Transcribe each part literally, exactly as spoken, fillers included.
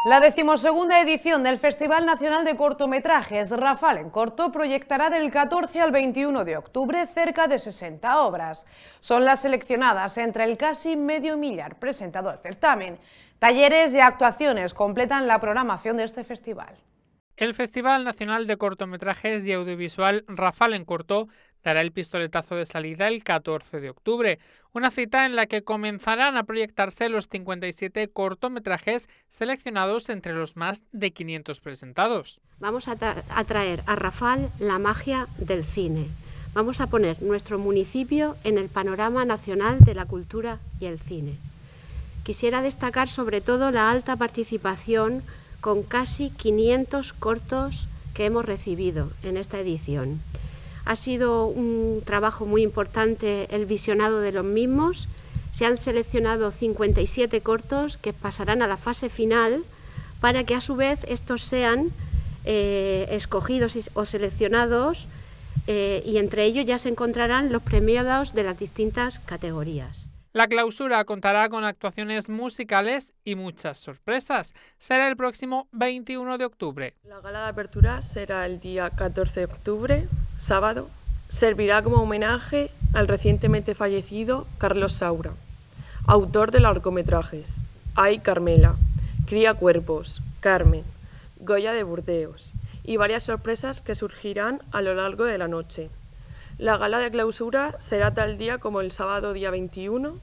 La decimosegunda edición del Festival Nacional de Cortometrajes Rafal en Corto proyectará del catorce al veintiuno de octubre cerca de sesenta obras. Son las seleccionadas entre el casi medio millar presentado al certamen. Talleres y actuaciones completan la programación de este festival. El Festival Nacional de Cortometrajes y Audiovisual Rafal en Corto dará el pistoletazo de salida el catorce de octubre, una cita en la que comenzarán a proyectarse los cincuenta y siete cortometrajes seleccionados entre los más de quinientos presentados. Vamos a, tra a traer a Rafal la magia del cine. Vamos a poner nuestro municipio en el panorama nacional de la cultura y el cine. Quisiera destacar sobre todo la alta participación con casi quinientos cortos que hemos recibido en esta edición. Ha sido un trabajo muy importante el visionado de los mismos. Se han seleccionado cincuenta y siete cortos que pasarán a la fase final para que a su vez estos sean eh, escogidos o seleccionados eh, y entre ellos ya se encontrarán los premiados de las distintas categorías. La clausura contará con actuaciones musicales y muchas sorpresas. Será el próximo veintiuno de octubre. La gala de apertura será el día catorce de octubre, sábado. Servirá como homenaje al recientemente fallecido Carlos Saura, autor de largometrajes Ay Carmela, Cría Cuerpos, Carmen, Goya de Burdeos y varias sorpresas que surgirán a lo largo de la noche. La gala de clausura será tal día como el sábado día veintiuno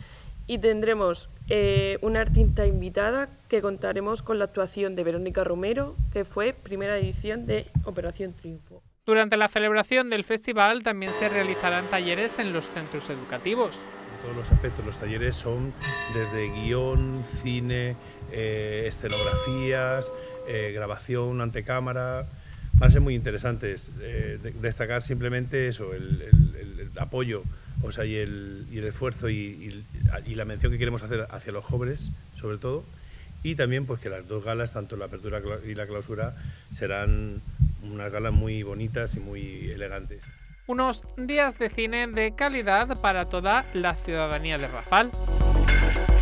y tendremos eh, una artista invitada que contaremos con la actuación de Verónica Romero, que fue primera edición de Operación Triunfo. Durante la celebración del festival también se realizarán talleres en los centros educativos. En todos los aspectos, los talleres son desde guión, cine, eh, escenografías, eh, grabación ante cámara. Van a ser muy interesantes. Eh, de, destacar simplemente eso, el, el, el apoyo, o sea, y el, y el esfuerzo y, y, y la mención que queremos hacer hacia los jóvenes, sobre todo, y también pues que las dos galas, tanto la apertura y la clausura, serán unas galas muy bonitas y muy elegantes. Unos días de cine de calidad para toda la ciudadanía de Rafal.